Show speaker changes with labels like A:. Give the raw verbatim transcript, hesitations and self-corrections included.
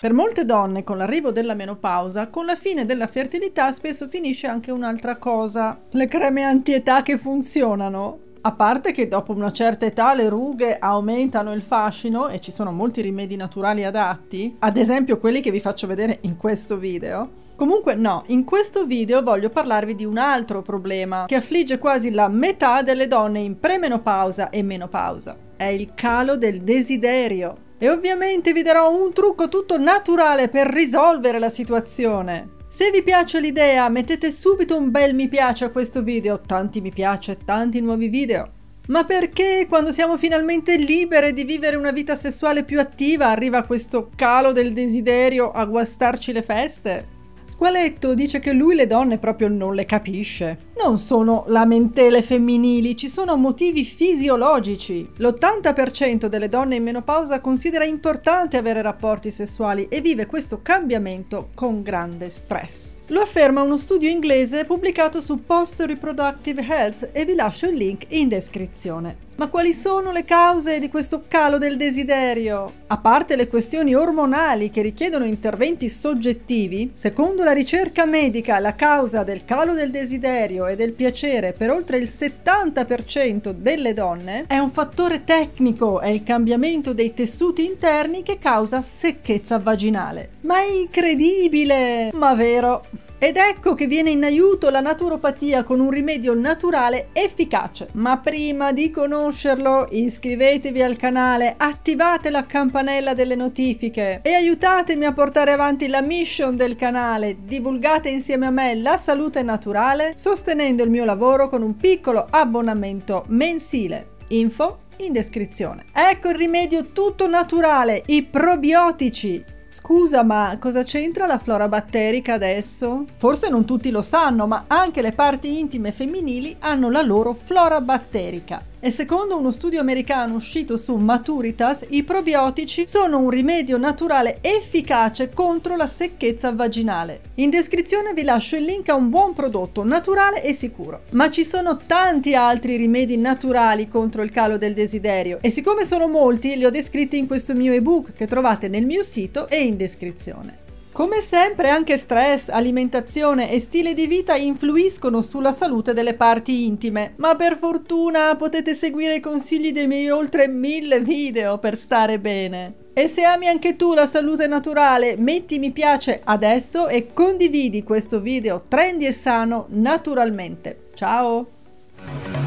A: Per molte donne con l'arrivo della menopausa, con la fine della fertilità spesso finisce anche un'altra cosa: le creme anti-età che funzionano. A parte che dopo una certa età le rughe aumentano il fascino e ci sono molti rimedi naturali adatti, ad esempio quelli che vi faccio vedere in questo video. Comunque no, in questo video voglio parlarvi di un altro problema che affligge quasi la metà delle donne in premenopausa e menopausa. È il calo del desiderio. E ovviamente vi darò un trucco tutto naturale per risolvere la situazione. Se vi piace l'idea, mettete subito un bel mi piace a questo video, tanti mi piace, tanti nuovi video. Ma perché quando siamo finalmente libere di vivere una vita sessuale più attiva arriva questo calo del desiderio a guastarci le feste? Squaletto dice che lui le donne proprio non le capisce. Non sono lamentele femminili, ci sono motivi fisiologici. L'ottanta per cento delle donne in menopausa considera importante avere rapporti sessuali e vive questo cambiamento con grande stress. Lo afferma uno studio inglese pubblicato su Post Reproductive Health e vi lascio il link in descrizione. Ma quali sono le cause di questo calo del desiderio? A parte le questioni ormonali che richiedono interventi soggettivi, secondo la ricerca medica la causa del calo del desiderio e del piacere per oltre il settanta per cento delle donne è un fattore tecnico, è il cambiamento dei tessuti interni che causa secchezza vaginale. Ma è incredibile! Ma vero? Ed ecco che viene in aiuto la naturopatia con un rimedio naturale efficace. Ma prima di conoscerlo, iscrivetevi al canale, attivate la campanella delle notifiche e aiutatemi a portare avanti la mission del canale. Divulgate insieme a me la salute naturale, sostenendo il mio lavoro con un piccolo abbonamento mensile. Info in descrizione. Ecco il rimedio tutto naturale, i probiotici. Scusa, ma cosa c'entra la flora batterica adesso? Forse non tutti lo sanno, ma anche le parti intime femminili hanno la loro flora batterica. E secondo uno studio americano uscito su Maturitas, i probiotici sono un rimedio naturale efficace contro la secchezza vaginale. In descrizione vi lascio il link a un buon prodotto naturale e sicuro. Ma ci sono tanti altri rimedi naturali contro il calo del desiderio e siccome sono molti li ho descritti in questo mio ebook che trovate nel mio sito e in descrizione. Come sempre anche stress, alimentazione e stile di vita influiscono sulla salute delle parti intime, ma per fortuna potete seguire i consigli dei miei oltre mille video per stare bene. E se ami anche tu la salute naturale, metti mi piace adesso e condividi questo video trendy e sano naturalmente. Ciao!